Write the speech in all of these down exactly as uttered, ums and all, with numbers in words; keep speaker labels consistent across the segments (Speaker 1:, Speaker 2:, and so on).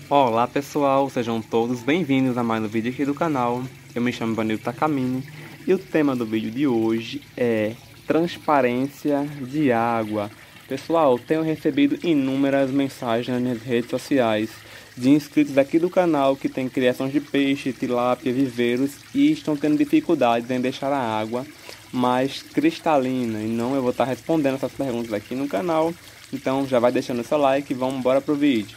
Speaker 1: Olá pessoal, sejam todos bem-vindos a mais um vídeo aqui do canal. Eu me chamo Vanildo Takamine e o tema do vídeo de hoje é transparência de água. Pessoal, tenho recebido inúmeras mensagens nas minhas redes sociais de inscritos aqui do canal que têm criações de peixe, tilápia, viveiros e estão tendo dificuldades em deixar a água mais cristalina. E não, eu vou estar respondendo essas perguntas aqui no canal. Então já vai deixando o seu like e vamos embora pro vídeo.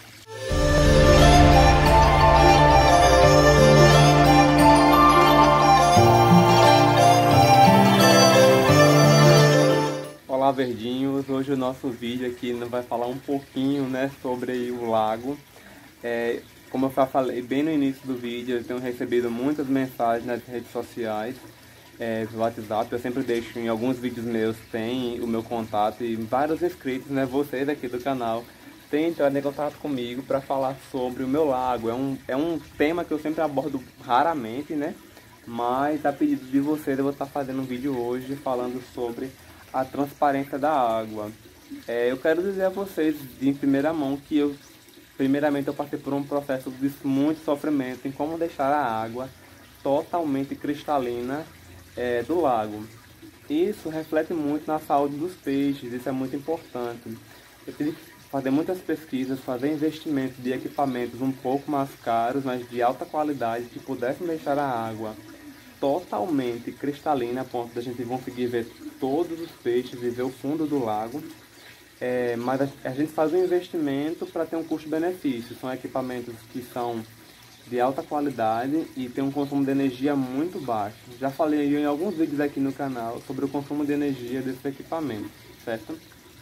Speaker 1: Olá verdinhos, hoje o nosso vídeo aqui vai falar um pouquinho, né, sobre o lago. É, como eu já falei bem no início do vídeo, eu tenho recebido muitas mensagens nas redes sociais, é, no WhatsApp. Eu sempre deixo em alguns vídeos meus, tem o meu contato, e vários inscritos, né, vocês aqui do canal, têm entrado em contato comigo para falar sobre o meu lago. É um, é um tema que eu sempre abordo raramente, né, mas a pedido de vocês eu vou estar fazendo um vídeo hoje falando sobre a transparência da água. É, eu quero dizer a vocês em primeira mão que eu, primeiramente, eu passei por um processo de muito sofrimento em como deixar a água totalmente cristalina é, do lago. Isso reflete muito na saúde dos peixes, isso é muito importante. Eu tive que fazer muitas pesquisas, fazer investimentos de equipamentos um pouco mais caros, mas de alta qualidade, que pudessem deixar a água totalmente cristalina, a ponto da gente conseguir ver todos os peixes e ver o fundo do lago. É, mas a, a gente faz um investimento para ter um custo-benefício. São equipamentos que são de alta qualidade e tem um consumo de energia muito baixo. Já falei em alguns vídeos aqui no canal sobre o consumo de energia desses equipamentos, certo?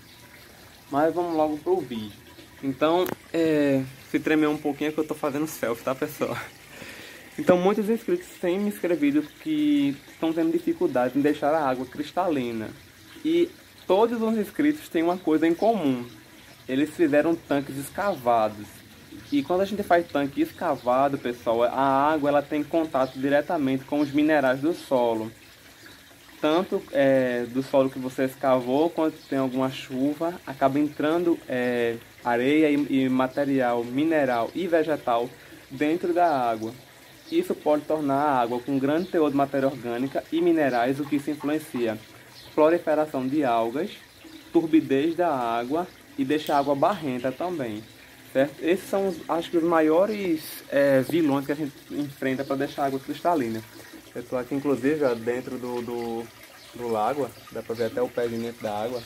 Speaker 1: Mas vamos logo para o vídeo. Então, é, se tremer um pouquinho é que eu estou fazendo selfie, tá, pessoal? Então, muitos inscritos têm me escrevido que estão tendo dificuldade em deixar a água cristalina. E todos os inscritos têm uma coisa em comum. Eles fizeram tanques escavados. E quando a gente faz tanque escavado, pessoal, a água ela tem contato diretamente com os minerais do solo. Tanto é, do solo que você escavou, quanto tem alguma chuva, acaba entrando é, areia e, e material mineral e vegetal dentro da água. Isso pode tornar a água com grande teor de matéria orgânica e minerais, o que isso influencia proliferação de algas, turbidez da água e deixa a água barrenta também, certo? Esses são, os, acho que, os maiores é, vilões que a gente enfrenta para deixar a água cristalina. Eu estou aqui, inclusive, ó, dentro do, do, do lago, dá para ver até o pé de dentro da água.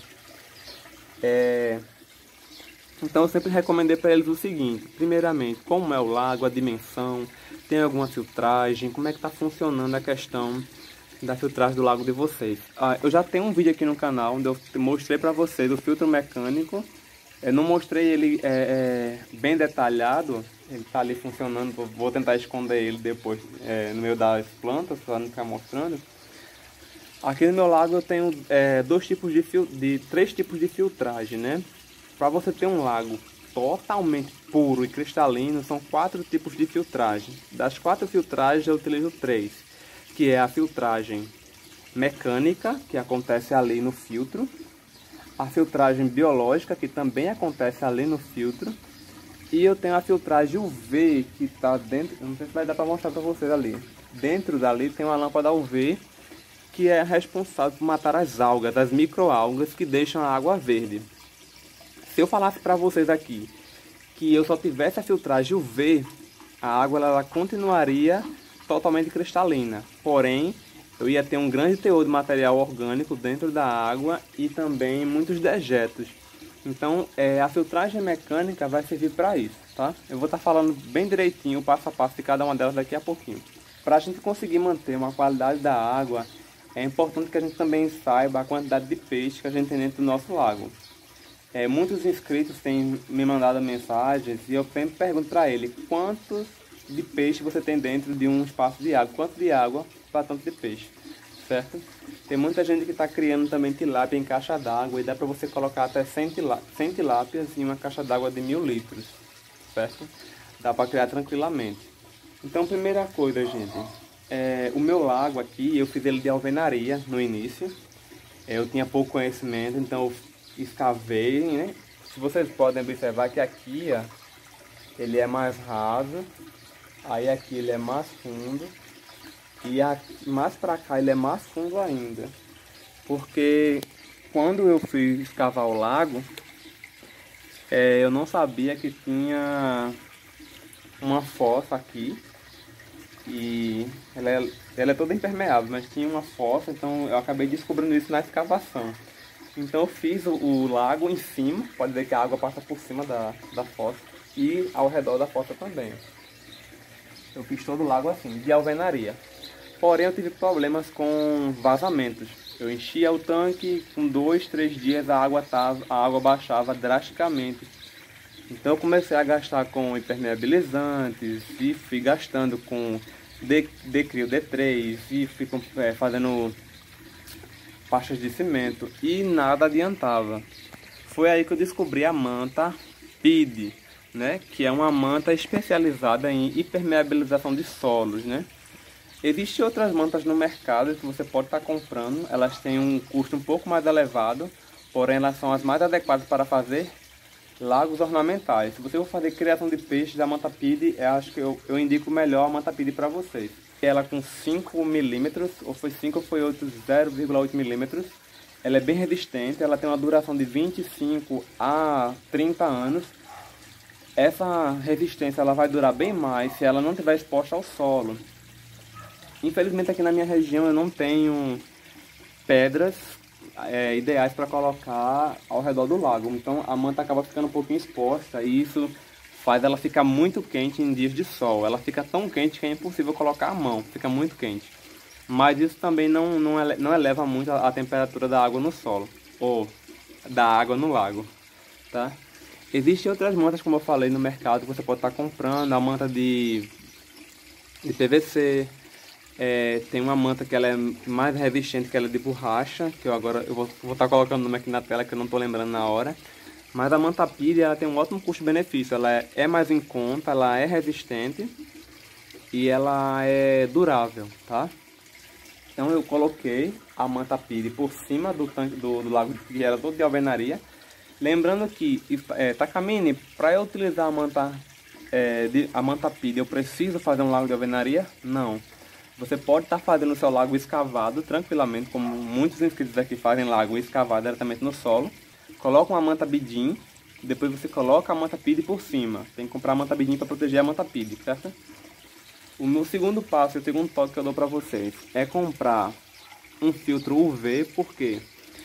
Speaker 1: É... Então eu sempre recomendei para eles o seguinte: primeiramente, como é o lago, a dimensão, tem alguma filtragem, como é que está funcionando a questão da filtragem do lago de vocês. Ah, eu já tenho um vídeo aqui no canal onde eu mostrei para vocês o filtro mecânico. Eu não mostrei ele é, é, bem detalhado, ele está ali funcionando, vou tentar esconder ele depois é, no meio das plantas, para não ficar mostrando. Aqui no meu lago eu tenho é, dois tipos de, fil de três tipos de filtragem, né? Para você ter um lago totalmente puro e cristalino, são quatro tipos de filtragem. Das quatro filtragens eu utilizo três, que é a filtragem mecânica, que acontece ali no filtro, a filtragem biológica, que também acontece ali no filtro, e eu tenho a filtragem U V, que está dentro, não sei se vai dar para mostrar para vocês ali. Dentro dali tem uma lâmpada U V, que é responsável por matar as algas, as microalgas que deixam a água verde. Se eu falasse para vocês aqui que eu só tivesse a filtragem U V, a água ela continuaria totalmente cristalina. Porém, eu ia ter um grande teor de material orgânico dentro da água e também muitos dejetos. Então, é, a filtragem mecânica vai servir para isso, tá? Eu vou estar falando bem direitinho, passo a passo de cada uma delas daqui a pouquinho. Para a gente conseguir manter uma qualidade da água, é importante que a gente também saiba a quantidade de peixe que a gente tem dentro do nosso lago. É, muitos inscritos têm me mandado mensagens e eu sempre pergunto para ele quantos de peixe você tem dentro de um espaço de água, quanto de água para tanto de peixe, certo? Tem muita gente que está criando também tilápia em caixa d'água e dá para você colocar até cem tilápias em uma caixa d'água de mil litros, certo? Dá para criar tranquilamente. Então, primeira coisa, gente, é, o meu lago aqui, eu fiz ele de alvenaria no início, eu tinha pouco conhecimento, então eu escavei, né? Se vocês podem observar que aqui, ó, ele é mais raso, aí aqui ele é mais fundo, e aqui, mais pra cá ele é mais fundo ainda. Porque quando eu fui escavar o lago, é, eu não sabia que tinha uma fossa aqui, e ela é, ela é toda impermeável, mas tinha uma fossa, então eu acabei descobrindo isso na escavação. Então eu fiz o, o lago em cima, pode ver que a água passa por cima da, da fossa e ao redor da fossa também. Eu fiz todo o lago assim, de alvenaria. Porém eu tive problemas com vazamentos. Eu enchia o tanque, com dois, três dias a água, tava, a água baixava drasticamente. Então eu comecei a gastar com impermeabilizantes e fui gastando com Decryl D três e fui é, fazendo pastas de cimento e nada adiantava. Foi aí que eu descobri a manta P I D, né, que é uma manta especializada em impermeabilização de solos, né. Existem outras mantas no mercado que você pode estar comprando, elas têm um custo um pouco mais elevado, porém elas são as mais adequadas para fazer lagos ornamentais. Se você for fazer criação de peixes, a manta P I D, eu acho que eu, eu indico melhor a manta P I D para vocês. Ela com cinco milímetros, ou foi cinco ou foi oito, zero vírgula oito milímetros. Ela é bem resistente, ela tem uma duração de vinte e cinco a trinta anos. Essa resistência ela vai durar bem mais se ela não estiver exposta ao solo. Infelizmente aqui na minha região eu não tenho pedras é, ideais para colocar ao redor do lago. Então a manta acaba ficando um pouquinho exposta e isso faz ela ficar muito quente em dias de sol. Ela fica tão quente que é impossível colocar a mão, fica muito quente. Mas isso também não, não, ele, não eleva muito a, a temperatura da água no solo, ou da água no lago, tá? Existem outras mantas, como eu falei, no mercado que você pode estar comprando. A manta de, de P V C. É, tem uma manta que ela é mais resistente, que ela é de borracha, que eu agora eu vou, vou estar colocando o nome aqui na tela que eu não estou lembrando na hora. Mas a manta P I D ela tem um ótimo custo-benefício, ela é, é mais em conta, ela é resistente e ela é durável, tá? Então eu coloquei a manta P I D por cima do tanque do, do lago, que era todo de alvenaria. Lembrando que, é, Takamine, para eu utilizar a manta, é, de, a manta P I D, eu preciso fazer um lago de alvenaria? Não. Você pode estar fazendo o seu lago escavado tranquilamente, como muitos inscritos aqui fazem lago escavado diretamente no solo. Coloca uma manta bidim, depois você coloca a manta P I D por cima. Tem que comprar a manta bidim para proteger a manta P I D, certo? O meu segundo passo, o segundo toque que eu dou para vocês é comprar um filtro U V, porque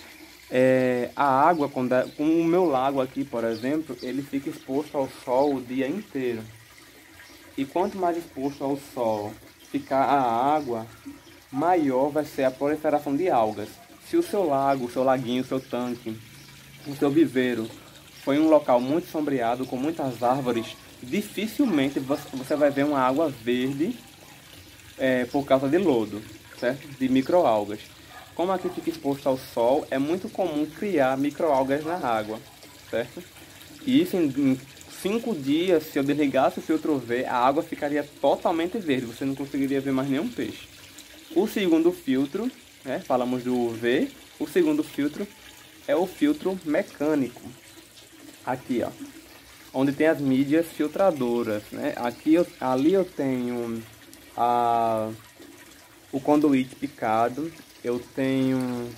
Speaker 1: é, a água, com o meu lago aqui, por exemplo, ele fica exposto ao sol o dia inteiro. E quanto mais exposto ao sol ficar a água, maior vai ser a proliferação de algas. Se o seu lago, o seu laguinho, o seu tanque, o seu viveiro foi um local muito sombreado, com muitas árvores, dificilmente você vai ver uma água verde é, por causa de lodo, certo? De microalgas. Como aqui fica exposto ao sol, é muito comum criar microalgas na água, certo? E isso em cinco dias, se eu desligasse o filtro U V, a água ficaria totalmente verde, você não conseguiria ver mais nenhum peixe. O segundo filtro, né, falamos do U V, o segundo filtro é o filtro mecânico. Aqui, ó, onde tem as mídias filtradoras, né? Aqui eu, ali eu tenho a, o conduíte picado, eu tenho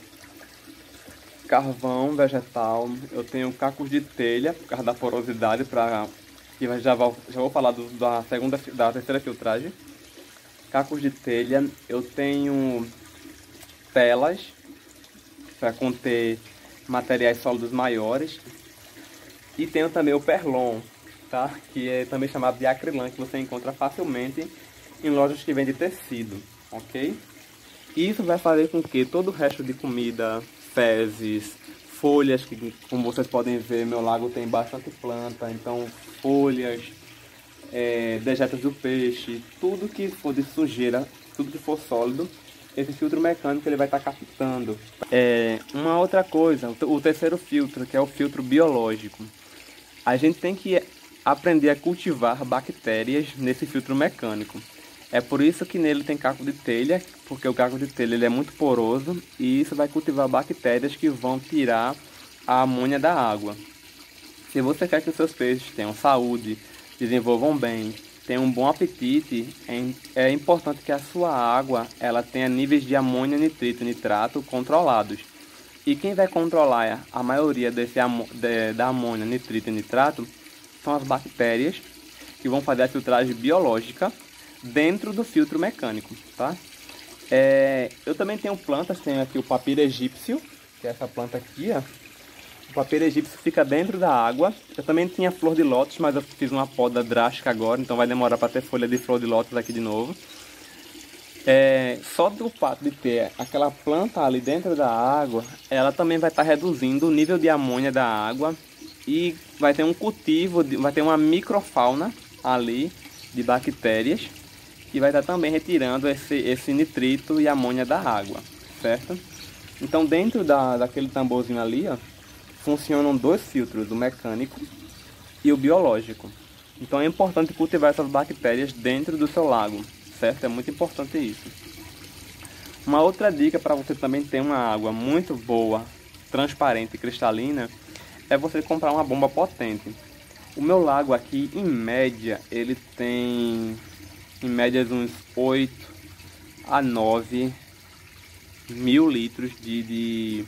Speaker 1: carvão vegetal, eu tenho cacos de telha por causa da porosidade, para que já vou, já vou falar do, da segunda, da terceira filtragem. Cacos de telha, eu tenho telas para conter materiais sólidos maiores e tenho também o perlon, tá? Que é também chamado de acrilã, que você encontra facilmente em lojas que vendem tecido, ok? Isso vai fazer com que todo o resto de comida, fezes, folhas, que como vocês podem ver, meu lago tem bastante planta, então folhas, é, dejetos do peixe, tudo que for de sujeira, tudo que for sólido, esse filtro mecânico ele vai estar captando. É, uma outra coisa, o terceiro filtro, que é o filtro biológico. A gente tem que aprender a cultivar bactérias nesse filtro mecânico. É por isso que nele tem caco de telha, porque o caco de telha ele é muito poroso e isso vai cultivar bactérias que vão tirar a amônia da água. Se você quer que os seus peixes tenham saúde, desenvolvam bem, tenham um bom apetite, é, é importante que a sua água ela tenha níveis de amônia, nitrito, nitrato controlados. E quem vai controlar a maioria desse, de, da amônia, nitrito e nitrato são as bactérias que vão fazer a filtragem biológica dentro do filtro mecânico, tá? É, eu também tenho plantas, tenho aqui o papiro egípcio, que é essa planta aqui, ó. O papiro egípcio fica dentro da água. Eu também tinha flor de lótus, mas eu fiz uma poda drástica agora, então vai demorar para ter folha de flor de lótus aqui de novo. É, só do fato de ter aquela planta ali dentro da água, ela também vai estar reduzindo o nível de amônia da água e vai ter um cultivo, vai ter uma microfauna ali de bactérias que vai estar também retirando esse, esse nitrito e amônia da água, certo? Então dentro da, daquele tamborzinho ali, ó, funcionam dois filtros, o mecânico e o biológico. Então é importante cultivar essas bactérias dentro do seu lago, certo? É muito importante isso. Uma outra dica para você também ter uma água muito boa, transparente e cristalina, é você comprar uma bomba potente. O meu lago aqui, em média, ele tem em média uns oito a nove mil litros de, de,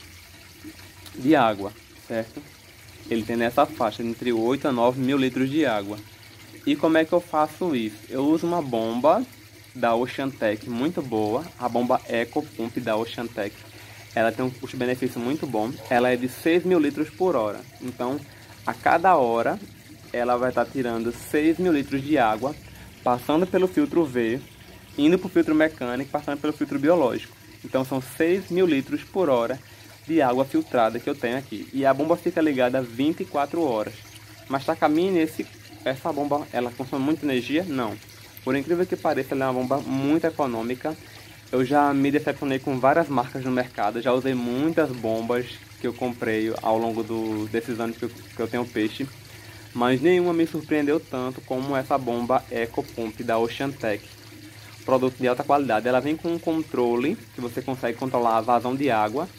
Speaker 1: de água, certo? Ele tem nessa faixa, entre oito a nove mil litros de água. E como é que eu faço isso? Eu uso uma bomba da Oceantec muito boa, a bomba Eco Pump da Oceantec. Ela tem um custo-benefício muito bom. Ela é de seis mil litros por hora. Então, a cada hora, ela vai estar tirando seis mil litros de água, passando pelo filtro V, indo para o filtro mecânico, passando pelo filtro biológico. Então, são seis mil litros por hora de água filtrada que eu tenho aqui. E a bomba fica ligada vinte e quatro horas. Mas Takamine, esse, essa bomba, ela consome muita energia? Não. Por incrível que pareça, ela é uma bomba muito econômica. Eu já me decepcionei com várias marcas no mercado, já usei muitas bombas que eu comprei ao longo do, desses anos que eu, que eu tenho peixe, mas nenhuma me surpreendeu tanto como essa bomba Eco Pump da Oceantec. Produto de alta qualidade, ela vem com um controle que você consegue controlar a vazão de água.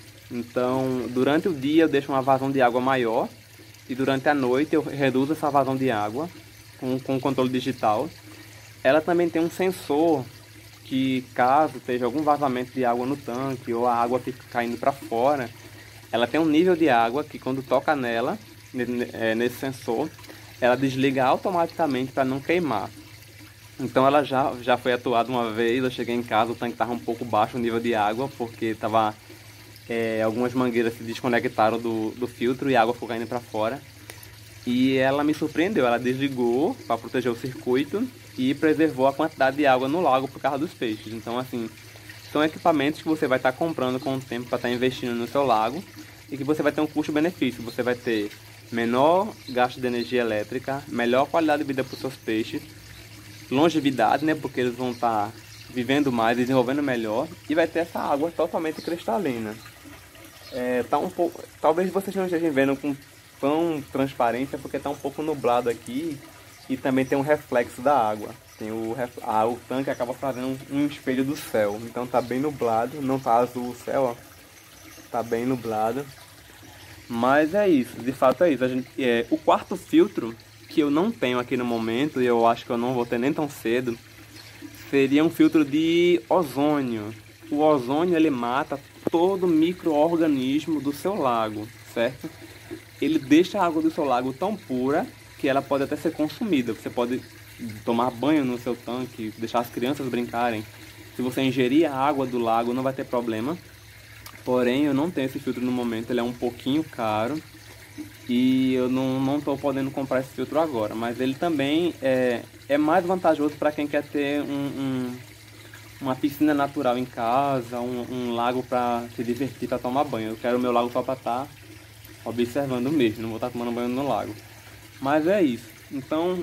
Speaker 1: Então, durante o dia eu deixo uma vazão de água maior e durante a noite eu reduzo essa vazão de água com, com o controle digital. Ela também tem um sensor que, caso esteja algum vazamento de água no tanque ou a água fique caindo para fora, ela tem um nível de água que, quando toca nela, nesse sensor, ela desliga automaticamente para não queimar. Então ela já, já foi atuada uma vez, eu cheguei em casa, o tanque estava um pouco baixo o nível de água, porque tava, é, algumas mangueiras se desconectaram do, do filtro e a água ficou caindo para fora. E ela me surpreendeu, ela desligou para proteger o circuito e preservou a quantidade de água no lago por causa dos peixes. Então, assim, são equipamentos que você vai estar comprando com o tempo para estar investindo no seu lago e que você vai ter um custo-benefício. Você vai ter menor gasto de energia elétrica, melhor qualidade de vida para os seus peixes, longevidade, né, porque eles vão estar vivendo mais, desenvolvendo melhor, e vai ter essa água totalmente cristalina. É, tá um pouco, talvez vocês não estejam vendo com tão transparência porque está um pouco nublado aqui e também tem um reflexo da água. Tem o, ah, o tanque acaba fazendo um, um espelho do céu, então tá bem nublado, não tá azul o céu, ó, tá bem nublado. Mas é isso, de fato é isso. A gente, é, o quarto filtro que eu não tenho aqui no momento e eu acho que eu não vou ter nem tão cedo, seria um filtro de ozônio. O ozônio ele mata todo micro-organismo do seu lago, certo? Ele deixa a água do seu lago tão pura que ela pode até ser consumida. Você pode tomar banho no seu tanque, deixar as crianças brincarem. Se você ingerir a água do lago, não vai ter problema. Porém, eu não tenho esse filtro no momento, ele é um pouquinho caro. E eu não estou podendo comprar esse filtro agora. Mas ele também é, é mais vantajoso para quem quer ter um, um, uma piscina natural em casa, um, um lago para se divertir, para tomar banho. Eu quero o meu lago só para estar observando mesmo, não vou estar tomando banho no lago. Mas é isso. Então,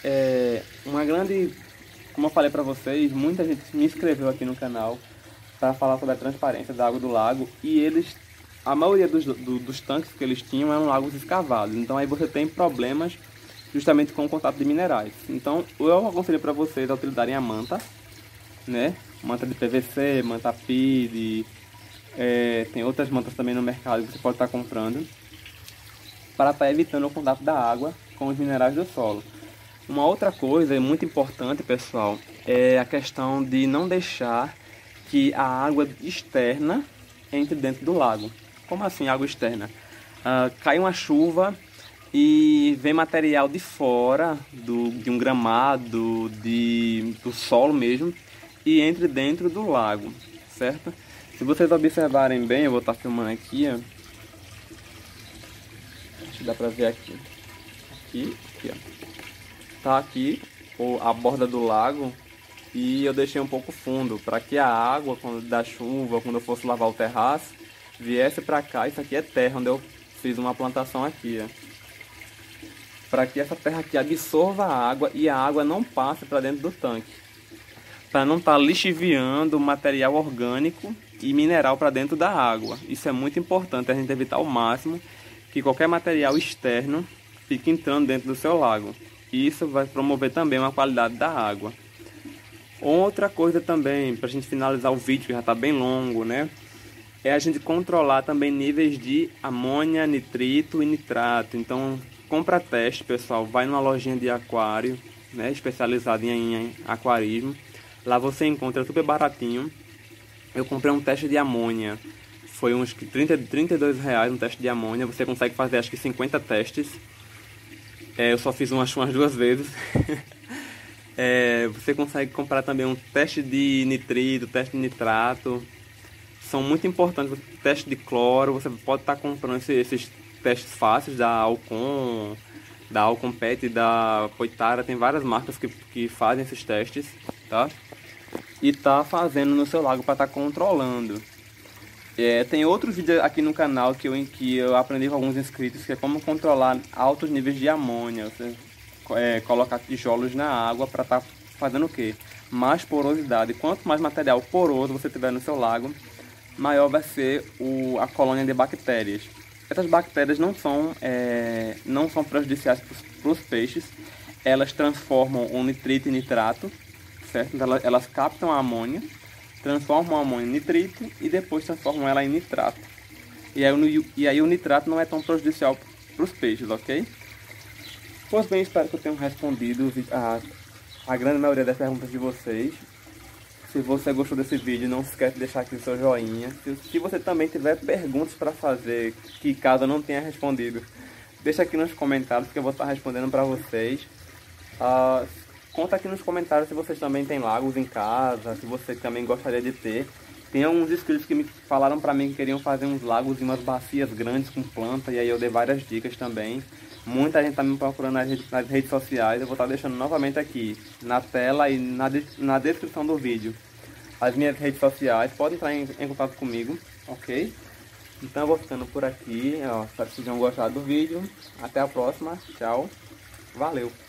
Speaker 1: é uma grande, como eu falei para vocês, muita gente me inscreveu aqui no canal para falar sobre a transparência da água do lago, e eles, a maioria dos, do, dos tanques que eles tinham eram lagos escavados. Então aí você tem problemas justamente com o contato de minerais. Então eu aconselho para vocês a utilizarem a manta, né? Manta de P V C, manta P I D, é, tem outras mantas também no mercado que você pode estar comprando, para estar evitando o contato da água com os minerais do solo. Uma outra coisa muito importante, pessoal, é a questão de não deixar que a água externa entre dentro do lago. Como assim água externa? Uh, cai uma chuva e vem material de fora, do, de um gramado, de, do solo mesmo, e entre dentro do lago, certo? Se vocês observarem bem, eu vou estar filmando aqui, ó. Acho que dá pra ver aqui. Aqui, aqui, ó. Tá aqui a borda do lago e eu deixei um pouco fundo para que a água, quando da chuva, quando eu fosse lavar o terraço, viesse para cá. Isso aqui é terra onde eu fiz uma plantação aqui, para que essa terra aqui absorva a água e a água não passe para dentro do tanque, para não estar tá lixiviando material orgânico e mineral para dentro da água. Isso é muito importante, a gente evitar ao máximo que qualquer material externo fique entrando dentro do seu lago. E isso vai promover também uma qualidade da água. Outra coisa também, para a gente finalizar o vídeo, que já está bem longo, né? É a gente controlar também níveis de amônia, nitrito e nitrato. Então, compra teste, pessoal. Vai numa lojinha de aquário, né? Especializada em, em aquarismo. Lá você encontra super baratinho. Eu comprei um teste de amônia. Foi uns trinta, trinta e dois reais um teste de amônia. Você consegue fazer acho que cinquenta testes. É, eu só fiz umas, umas duas vezes. é, você consegue comprar também um teste de nitrito, teste de nitrato. São muito importantes. Teste de cloro. Você pode estar comprando esses, esses testes fáceis da Alcon, da Alcon Pet, da Poitara. Tem várias marcas que, que fazem esses testes, tá? E tá fazendo no seu lago para estar controlando. É, tem outro vídeo aqui no canal que eu, em que eu aprendi com alguns inscritos, que é como controlar altos níveis de amônia. Você é, colocar tijolos na água para estar tá fazendo o quê? Mais porosidade. Quanto mais material poroso você tiver no seu lago, maior vai ser o, a colônia de bactérias. Essas bactérias não são, é, não são prejudiciais para os peixes. Elas transformam o nitrito em nitrato, certo? Elas, elas captam a amônia, transformam a amônia em nitrito e depois transformam ela em nitrato. E aí, e aí o nitrato não é tão prejudicial para os peixes, ok? Pois bem, espero que eu tenha respondido a, a grande maioria das perguntas de vocês. Se você gostou desse vídeo, não se esquece de deixar aqui o seu joinha. Se, se você também tiver perguntas para fazer, que caso eu não tenha respondido, deixa aqui nos comentários que eu vou estar respondendo para vocês. Uh, Conta aqui nos comentários se vocês também têm lagos em casa, se você também gostaria de ter. Tem alguns inscritos que me falaram pra mim que queriam fazer uns lagos e umas bacias grandes com planta, e aí eu dei várias dicas também. Muita gente tá me procurando nas redes, nas redes sociais, eu vou estar deixando novamente aqui na tela e na, na descrição do vídeo as minhas redes sociais. Pode entrar em, em contato comigo, ok? Então eu vou ficando por aqui, ó, espero que vocês tenham gostado do vídeo. Até a próxima, tchau, valeu!